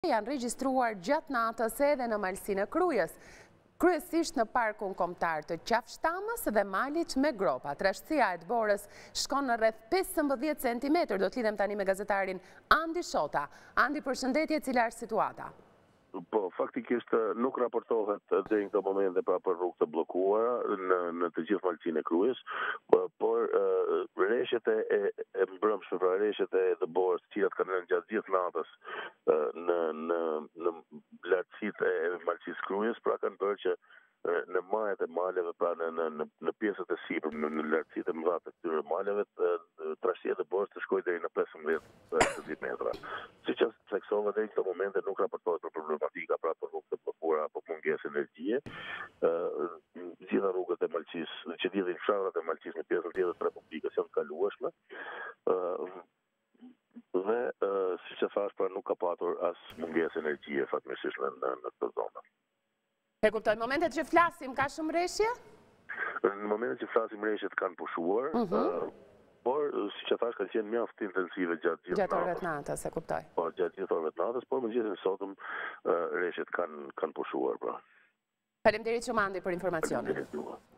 janë regjistruar gjatë natës edhe në malsinë e Krujës, kryesisht në parkun kombëtar të Qafshtamës dhe malit me gropa. Trashtësia e Dborës shkon në rreth 15 cm. Do të lidhem tani me gazetarin Andi Shota. Andi, përshëndetje, cila është situata? Po, faktikisht nuk raportohet dhe në këto momente pra për rrugë të bllokuara në të gjithë malsinë e Krujës, por rreshtet e mbrëmshme, pra rreshtet e Dborës, të cilat kanë rënë gjatë gjithë natës në lartësitë e malsisë Krujës, pra kanë bërë që në majet e maleve, pra në pjesët e sipërme, në lartësitë e mëdha të këtyre maleve, trashësia e Dborës të shkojë deri në 15 metra. Siç theksova deri në këto momente nuk raportohet për problematika pra për rrugë të bllokuara apo mungesë energjie. Gjitha rrugët e malqisë që lidhin fshatrat e malqisë në pjesën tjetër të Republikës janë të kalueshme. Dhe siç e thash, pra nuk ka patur as mungesë energjie fatmirësisht në këtë zonë. E kuptoj, momentet që flasim, ka shumë rreshje? Në momentet që flasim rreshjet kanë pushuar, por siç e thash kanë qenë mjaft intensive gjatë gjithë orëve të natës, e kuptoj. Po, gjatë gjithë orëve të natës, por mëngjesin e sotëm rreshjet kanë pushuar, pra. Faleminderit shumë, Andi, për informacionin.